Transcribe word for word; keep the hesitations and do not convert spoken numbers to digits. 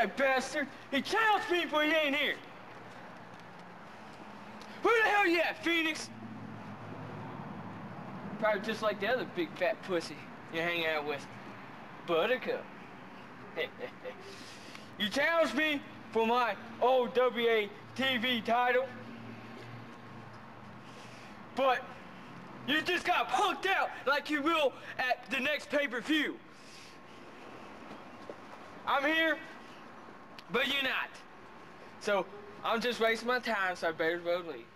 that bastard. He challenged me, but he ain't here. Who the hell you at, Phoenix? Probably just like the other big fat pussy you're hanging out with, Buttercup. You challenged me for my O W A T V title, but you just got punked out like you will at the next pay-per-view. I'm here, but you're not. So I'm just wasting my time, so I better well leave.